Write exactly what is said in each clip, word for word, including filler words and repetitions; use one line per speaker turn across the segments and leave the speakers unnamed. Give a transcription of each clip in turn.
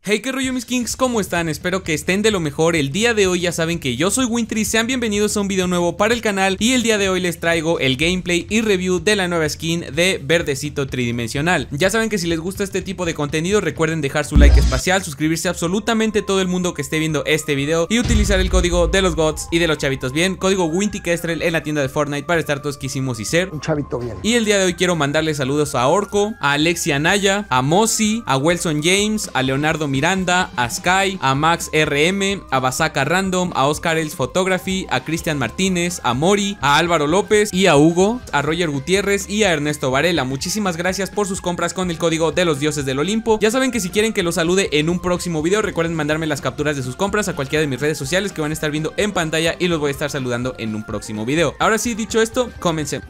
Hey, qué rollo mis kings, ¿cómo están? Espero que estén de lo mejor. El día de hoy ya saben que yo soy Wintry, sean bienvenidos a un video nuevo para el canal. Y el día de hoy les traigo el gameplay y review de la nueva skin de Verdecito Tridimensional. Ya saben que si les gusta este tipo de contenido, recuerden dejar su like espacial, suscribirse a absolutamente todo el mundo que esté viendo este video y utilizar el código de los gods y de los chavitos bien, código WintyKestrel en la tienda de Fortnite para estar todos quisimos y ser
un chavito bien.
Y el día de hoy quiero mandarle saludos a Orco, a Alexia Naya, a Mosi, a Wilson James, a Leonardo Miranda, a Sky, a Max R M, a Basaka Random, a Oscar Els Photography, a Cristian Martínez, a Mori, a Álvaro López y a Hugo, a Roger Gutiérrez y a Ernesto Varela. Muchísimas gracias por sus compras con el código de los dioses del Olimpo. Ya saben que si quieren que los salude en un próximo video, recuerden mandarme las capturas de sus compras a cualquiera de mis redes sociales que van a estar viendo en pantalla y los voy a estar saludando en un próximo video. Ahora sí, dicho esto, comencemos.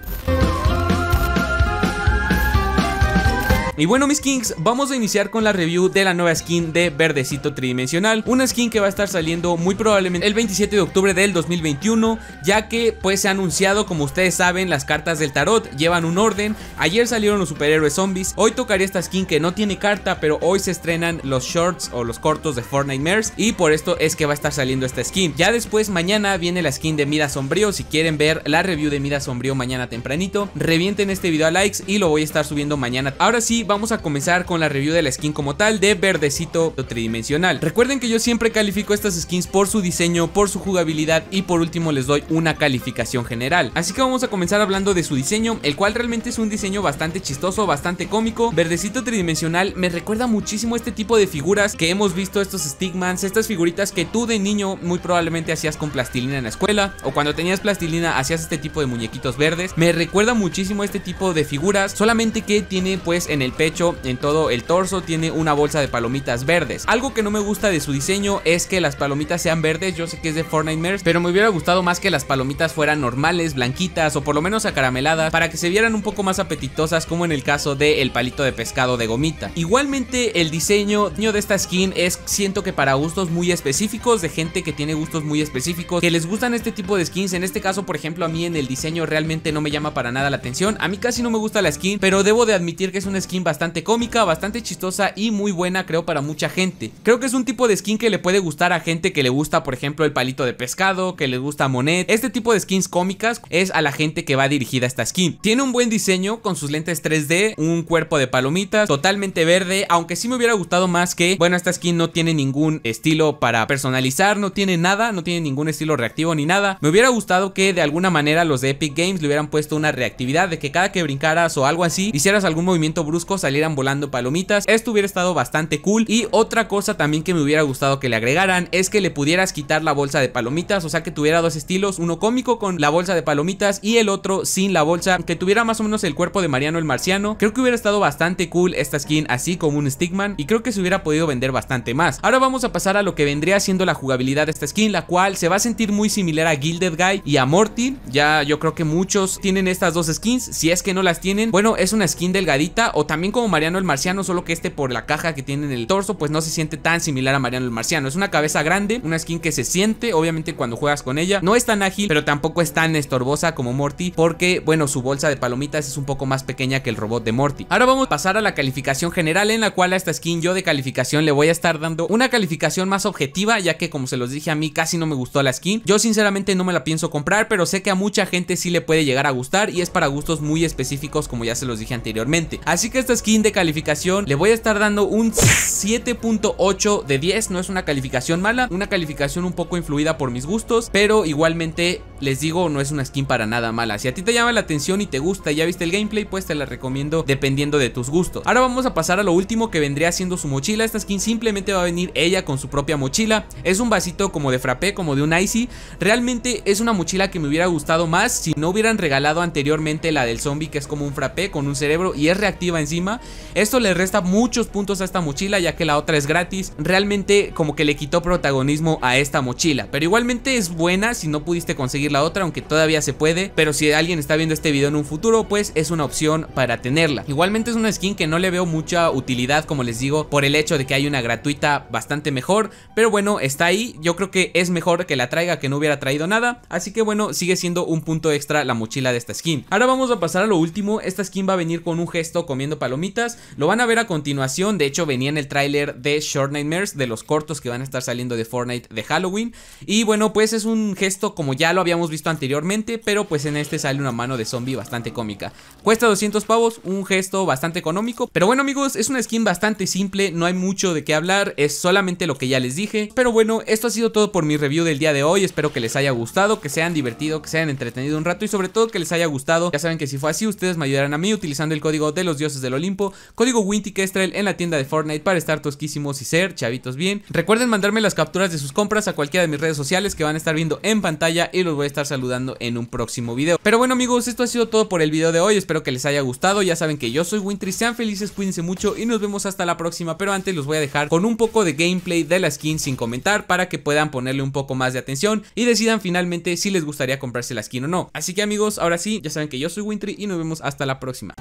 Y bueno mis kings, vamos a iniciar con la review de la nueva skin de Verdecito Tridimensional. Una skin que va a estar saliendo muy probablemente el veintisiete de octubre del dos mil veintiuno, ya que pues se ha anunciado, como ustedes saben, las cartas del tarot llevan un orden. Ayer salieron los superhéroes zombies, hoy tocaría esta skin que no tiene carta, pero hoy se estrenan los shorts o los cortos de Fortnite Mares y por esto es que va a estar saliendo esta skin. Ya después mañana viene la skin de Mira Sombrío. Si quieren ver la review de Mira Sombrío mañana tempranito, revienten este video a likes y lo voy a estar subiendo mañana. Ahora sí, vamos a comenzar con la review de la skin como tal de Verdecito Tridimensional. Recuerden que yo siempre califico estas skins por su diseño, por su jugabilidad y por último les doy una calificación general. Así que vamos a comenzar hablando de su diseño, el cual realmente es un diseño bastante chistoso, bastante cómico. Verdecito Tridimensional me recuerda muchísimo a este tipo de figuras que hemos visto, estos Stickmans, estas figuritas que tú de niño muy probablemente hacías con plastilina en la escuela, o cuando tenías plastilina hacías este tipo de muñequitos verdes. Me recuerda muchísimo a este tipo de figuras, solamente que tiene pues en el pecho, en todo el torso, tiene una bolsa de palomitas verdes. Algo que no me gusta de su diseño es que las palomitas sean verdes. Yo sé que es de Fortnite Mares, pero me hubiera gustado más que las palomitas fueran normales, blanquitas o por lo menos acarameladas, para que se vieran un poco más apetitosas, como en el caso del palito de pescado de gomita. Igualmente el diseño de esta skin es, siento que para gustos muy específicos, de gente que tiene gustos muy específicos, que les gustan este tipo de skins. En este caso, por ejemplo, a mí en el diseño realmente no me llama para nada la atención. A mí casi no me gusta la skin, pero debo de admitir que es una skin bastante cómica, bastante chistosa y muy buena, creo, para mucha gente. Creo que es un tipo de skin que le puede gustar a gente que le gusta, por ejemplo, el palito de pescado, que le gusta Monet. Este tipo de skins cómicas es a la gente que va dirigida esta skin. Tiene un buen diseño con sus lentes tres D, un cuerpo de palomitas, totalmente verde, aunque sí me hubiera gustado más que, bueno, esta skin no tiene ningún estilo para personalizar, no tiene nada, no tiene ningún estilo reactivo ni nada. Me hubiera gustado que de alguna manera los de Epic Games le hubieran puesto una reactividad, de que cada que brincaras o algo así, hicieras algún movimiento brusco, salieran volando palomitas. Esto hubiera estado bastante cool. Y otra cosa también que me hubiera gustado que le agregaran es que le pudieras quitar la bolsa de palomitas, o sea que tuviera dos estilos, uno cómico con la bolsa de palomitas y el otro sin la bolsa, que tuviera más o menos el cuerpo de Mariano el Marciano. Creo que hubiera estado bastante cool esta skin así como un Stickman y creo que se hubiera podido vender bastante más. Ahora vamos a pasar a lo que vendría siendo la jugabilidad de esta skin, la cual se va a sentir muy similar a Gilded Guy y a Morty. Ya yo creo que muchos tienen estas dos skins. Si es que no las tienen, bueno, es una skin delgadita o también como Mariano el Marciano, solo que este por la caja que tiene en el torso pues no se siente tan similar a Mariano el Marciano. Es una cabeza grande, una skin que se siente obviamente cuando juegas con ella. No es tan ágil, pero tampoco es tan estorbosa como Morty, porque bueno, su bolsa de palomitas es un poco más pequeña que el robot de Morty. Ahora vamos a pasar a la calificación general, en la cual a esta skin yo de calificación le voy a estar dando una calificación más objetiva, ya que como se los dije, a mí casi no me gustó la skin. Yo sinceramente no me la pienso comprar, pero sé que a mucha gente sí le puede llegar a gustar y es para gustos muy específicos, como ya se los dije anteriormente. Así que esta skin de calificación le voy a estar dando un siete punto ocho de diez. No es una calificación mala, una calificación un poco influida por mis gustos, pero igualmente les digo, no es una skin para nada mala. Si a ti te llama la atención y te gusta y ya viste el gameplay, pues te la recomiendo dependiendo de tus gustos. Ahora vamos a pasar a lo último, que vendría siendo su mochila. Esta skin simplemente va a venir ella con su propia mochila. Es un vasito como de frappé, como de un icy. Realmente es una mochila que me hubiera gustado más si no hubieran regalado anteriormente la del zombie, que es como un frappé con un cerebro y es reactiva encima. Esto le resta muchos puntos a esta mochila, ya que la otra es gratis. Realmente como que le quitó protagonismo a esta mochila, pero igualmente es buena si no pudiste conseguir la otra, aunque todavía se puede. Pero si alguien está viendo este video en un futuro, pues es una opción para tenerla. Igualmente es una skin que no le veo mucha utilidad, como les digo, por el hecho de que hay una gratuita bastante mejor, pero bueno, está ahí. Yo creo que es mejor que la traiga que no hubiera traído nada, así que bueno, sigue siendo un punto extra la mochila de esta skin. Ahora vamos a pasar a lo último. Esta skin va a venir con un gesto comiendo palomitas palomitas. Lo van a ver a continuación, de hecho venía en el tráiler de Short Nightmares, de los cortos que van a estar saliendo de Fortnite de Halloween. Y bueno, pues es un gesto como ya lo habíamos visto anteriormente, pero pues en este sale una mano de zombie bastante cómica. Cuesta doscientos pavos, un gesto bastante económico. Pero bueno amigos, es una skin bastante simple, no hay mucho de qué hablar, es solamente lo que ya les dije. Pero bueno, esto ha sido todo por mi review del día de hoy. Espero que les haya gustado, que se hayan divertido, que se hayan entretenido un rato y sobre todo que les haya gustado. Ya saben que si fue así, ustedes me ayudarán a mí utilizando el código de los dioses del Olimpo, código WintyKestrel en la tienda de Fortnite para estar tosquísimos y ser chavitos bien. Recuerden mandarme las capturas de sus compras a cualquiera de mis redes sociales que van a estar viendo en pantalla y los voy a estar saludando en un próximo video. Pero bueno amigos, esto ha sido todo por el video de hoy, espero que les haya gustado. Ya saben que yo soy Wintry, sean felices, cuídense mucho y nos vemos hasta la próxima. Pero antes los voy a dejar con un poco de gameplay de la skin sin comentar para que puedan ponerle un poco más de atención y decidan finalmente si les gustaría comprarse la skin o no. Así que amigos, ahora sí, ya saben que yo soy Wintry y nos vemos hasta la próxima.